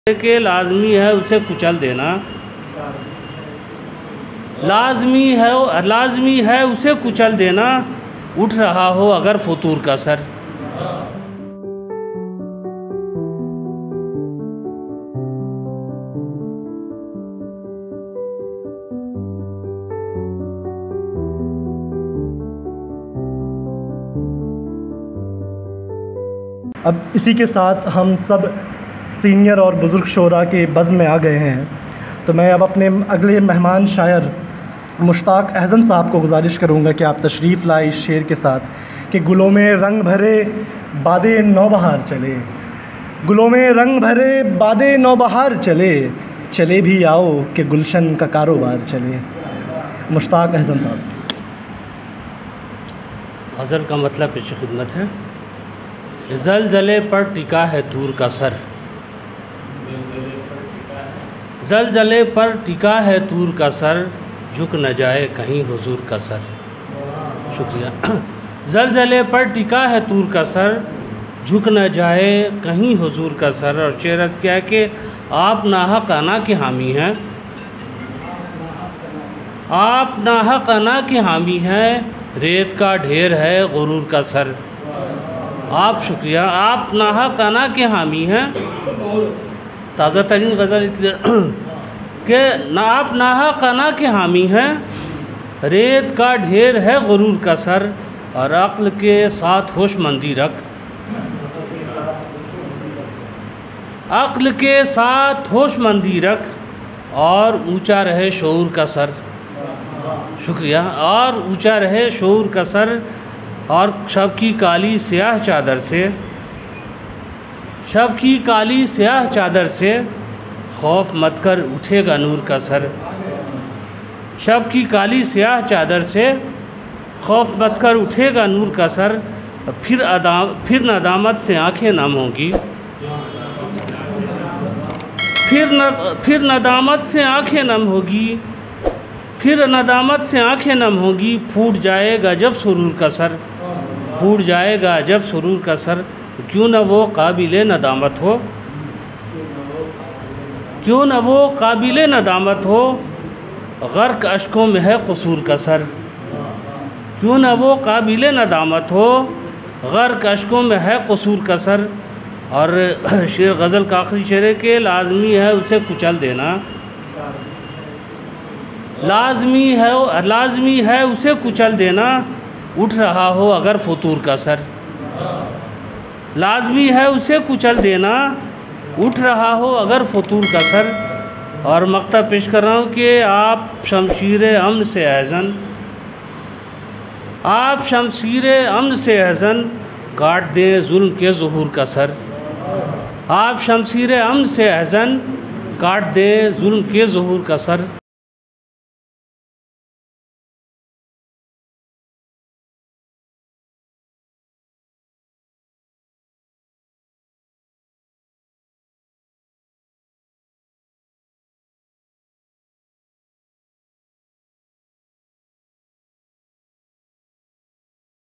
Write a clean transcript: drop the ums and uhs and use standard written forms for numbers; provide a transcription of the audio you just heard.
کہ لازمی ہے اسے کچل دینا، لازمی ہے اسے کچل دینا، اٹھ رہا ہو اگر فطور کا سر۔ اب اسی کے ساتھ ہم سب سینئر اور بزرگ شعراء کے بزم میں آ گئے ہیں، تو میں اب اپنے اگلے مہمان شاعر مشتاق احسن صاحب کو گزارش کروں گا کہ آپ تشریف لائے اس شعر کے ساتھ کہ گلوں میں رنگ بھرے باد نوبہار چلے، گلوں میں رنگ بھرے باد نوبہار چلے، چلے بھی آؤ کہ گلشن کا کاروبار چلے۔ مشتاق احسن صاحب۔ غزل کا مطلب پیش خدمت ہے۔ زلزلے پر ٹکا ہے طور کا سر، زلزلے پر ٹکا ہے طور کا سر، جھک نہ جائے کہیں حضور کا سر۔ شکریہ۔ زلزلے پر ٹکا ہے طور کا سر، جھک نہ جائے کہیں حضور کا سر۔ اور شعرت کیا ہے کہ آپ ناحق انا کے حامی ہیں، آپ ناحق انا کے حامی ہیں، ریت کا ڈھیر ہے غرور کا سر۔ آپ شکریہ، آپ ناحق انا کے حامی ہیں۔ تازہ ترین غزل اس لیے کہ آپ ناحق انا کے حامی ہیں، ریت کا ڈھیر ہے غرور کا سر، اور عقل کے ساتھ ہوش مندی رکھ، عقل کے ساتھ ہوش مندی رکھ، اور اونچا رہے شعور کا سر۔ شکریہ۔ اور اونچا رہے شعور کا سر، اور شب کی کالی سیاہ چادر سے، شب کی کالی سیاہ چادر سے، خوف مت کر اٹھے گا نور کا سر۔ شب کی کالی سیاہ چادر سے، خوف مت کر اٹھے گا نور کا سر، پھر ندامت سے آنکھیں نم ہوں گی، پھر ندامت سے آنکھیں نم ہوگی، پھر ندامت سے آنکھیں نم ہوں گی، پھوٹ جائے گا جب سرور کا سر، پھوٹ جائے گا جب سرور کا سر، کیوں نہ وہ قابل ندامت ہو، کیوں نہ وہ قابل ندامت ہو، غرق اشکوں میں ہے قصور کا سر۔ کیوں نہ وہ قابل ندامت ہو، غرق اشکوں میں ہے قصور کا سر۔ اور شعر غزل کا آخری شعر ہے کہ لازمی ہے اسے کچل دینا، لازمی ہے اسے کچل دینا، اٹھ رہا ہو اگر فطور کا سر۔ لازمی ہے اسے کچل دینا، اٹھ رہا ہو اگر فطور کا سر۔ اور مقطع پیش کر رہا ہوں کہ آپ شمشیر امن سے احزن، آپ شمشیر امن سے احزن، کاٹ دیں ظلم کے ظہور کا سر۔ آپ شمشیر امن سے احزن، کاٹ دیں ظلم کے ظہور کا سر۔